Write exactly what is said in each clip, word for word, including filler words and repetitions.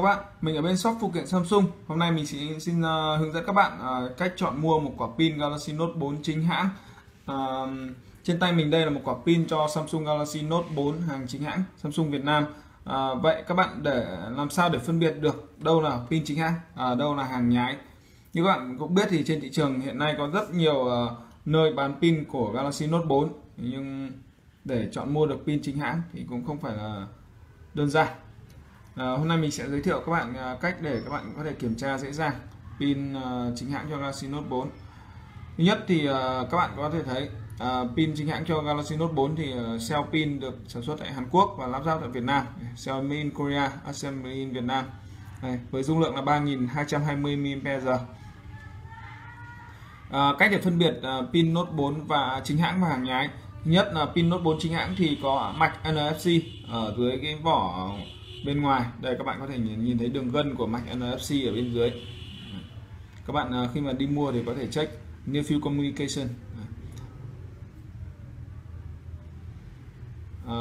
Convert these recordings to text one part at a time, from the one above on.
bạn, mình ở bên shop phụ kiện Samsung. Hôm nay mình sẽ xin uh, hướng dẫn các bạn uh, cách chọn mua một quả pin Galaxy Note bốn chính hãng. Uh, trên tay mình đây là một quả pin cho Samsung Galaxy Note bốn hàng chính hãng Samsung Việt Nam. Uh, vậy các bạn để làm sao để phân biệt được đâu là pin chính hãng, uh, đâu là hàng nhái? Như các bạn cũng biết thì trên thị trường hiện nay có rất nhiều uh, nơi bán pin của Galaxy Note bốn, nhưng để chọn mua được pin chính hãng thì cũng không phải là đơn giản. À, hôm nay mình sẽ giới thiệu các bạn à, cách để các bạn có thể kiểm tra dễ dàng pin à, chính hãng cho Galaxy Note bốn. Thứ nhất thì à, các bạn có thể thấy à, pin chính hãng cho Galaxy Note bốn thì uh, cell pin được sản xuất tại Hàn Quốc và lắp ráp tại Việt Nam. Cell made in Korea, assembly in Việt Nam. Đây, với dung lượng là ba nghìn hai trăm hai mươi mi-li-am-pe-giờ. À, cách để phân biệt à, pin Note bốn và chính hãng và hàng nhái. Thứ nhất là pin Note bốn chính hãng thì có mạch en ép xê ở dưới cái vỏ bên ngoài. Đây các bạn có thể nhìn, nhìn thấy đường gân của mạch en ép xê ở bên dưới. Các bạn khi mà đi mua thì có thể check Near Field Communication. À,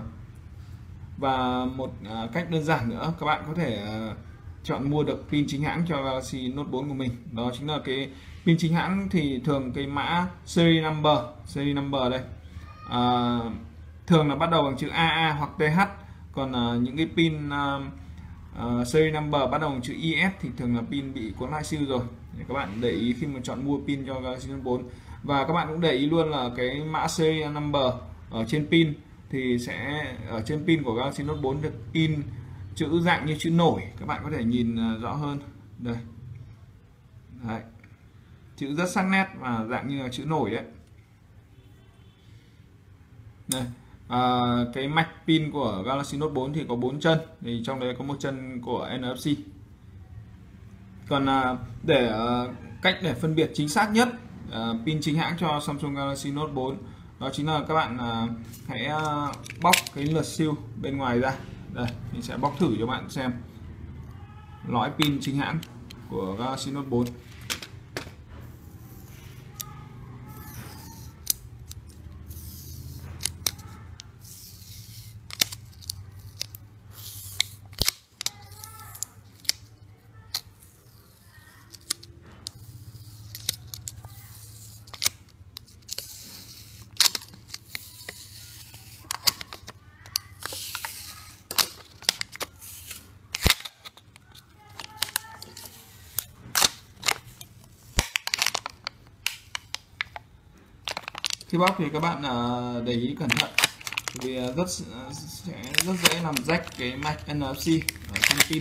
và một à, cách đơn giản nữa các bạn có thể à, chọn mua được pin chính hãng cho Galaxy Note bốn của mình, đó chính là cái pin chính hãng thì thường cái mã series number series number đây à, thường là bắt đầu bằng chữ a a hoặc tê hát. Còn uh, những cái pin uh, uh, series number bắt đầu bằng chữ i ét thì thường là pin bị cuốn lại siêu rồi. Để các bạn để ý khi mà chọn mua pin cho Galaxy Note bốn. Và các bạn cũng để ý luôn là cái mã series number ở trên pin thì sẽ ở trên pin của Galaxy Note bốn được in chữ dạng như chữ nổi. Các bạn có thể nhìn uh, rõ hơn đây. Đấy. Chữ rất sắc nét và dạng như là chữ nổi đấy. Đây. À, cái mạch pin của Galaxy Note bốn thì có bốn chân, thì trong đấy có một chân của en ép xê. Còn à, để à, cách để phân biệt chính xác nhất à, pin chính hãng cho Samsung Galaxy Note bốn, đó chính là các bạn à, hãy à, bóc cái lượt siêu bên ngoài ra. Đây, mình sẽ bóc thử cho bạn xem lõi pin chính hãng của Galaxy Note bốn. Khi bóc thì các bạn để ý cẩn thận, vì rất sẽ rất dễ làm rách cái mạch en ép xê ở trong pin.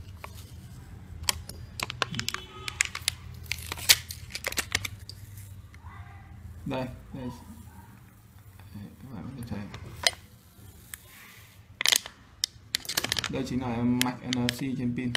Đây, đây. Các bạn có thể thấy đây chính là mạch en ép xê trên pin.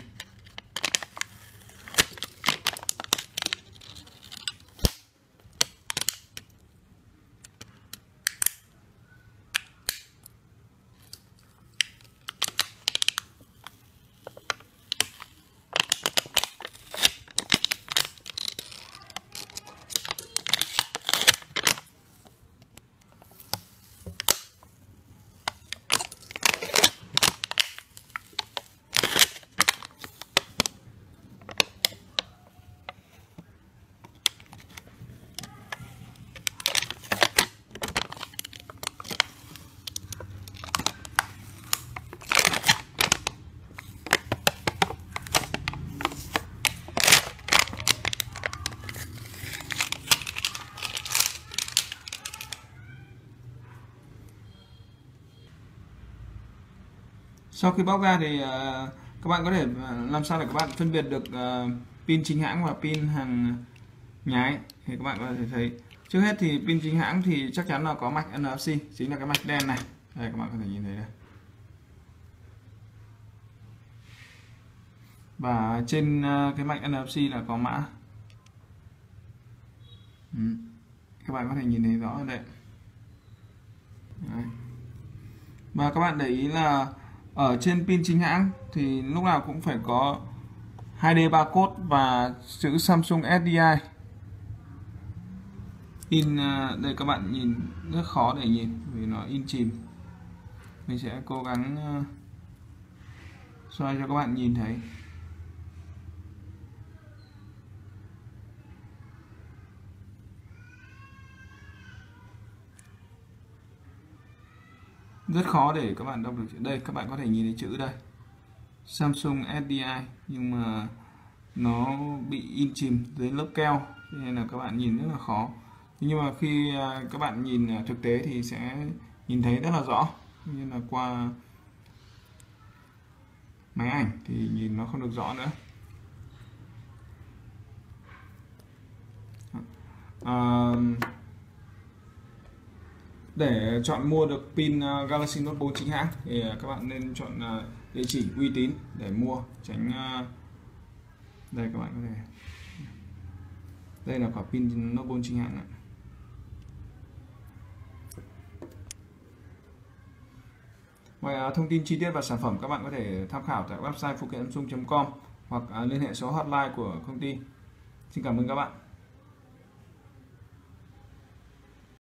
Sau khi bóc ra thì uh, các bạn có thể uh, làm sao để các bạn phân biệt được uh, pin chính hãng và pin hàng nhái. Thì các bạn có thể thấy trước hết thì pin chính hãng thì chắc chắn là có mạch en ép xê, chính là cái mạch đen này. Đây các bạn có thể nhìn thấy đây. Và trên uh, cái mạch en ép xê là có mã. Ừ. Các bạn có thể nhìn thấy rõ ở đây. Đấy. Và các bạn để ý là ở trên pin chính hãng thì lúc nào cũng phải có hai D barcode và chữ Samsung ét đê i. In đây các bạn nhìn rất khó để nhìn vì nó in chìm. Mình sẽ cố gắng xoay cho các bạn nhìn thấy. Rất khó để các bạn đọc được chữ. Đây các bạn có thể nhìn thấy chữ đây, Samsung ét đê i, nhưng mà nó bị in chìm dưới lớp keo nên là các bạn nhìn rất là khó. Nhưng mà khi các bạn nhìn thực tế thì sẽ nhìn thấy rất là rõ, như là qua máy ảnh thì nhìn nó không được rõ nữa. À, để chọn mua được pin Galaxy Note bốn chính hãng thì các bạn nên chọn địa chỉ uy tín để mua, tránh đây các bạn có thể, đây là quả pin Note bốn chính hãng này. Ngoài thông tin chi tiết và sản phẩm, các bạn có thể tham khảo tại website phụ kiện samsung chấm com hoặc liên hệ số hotline của công ty. Xin cảm ơn các bạn.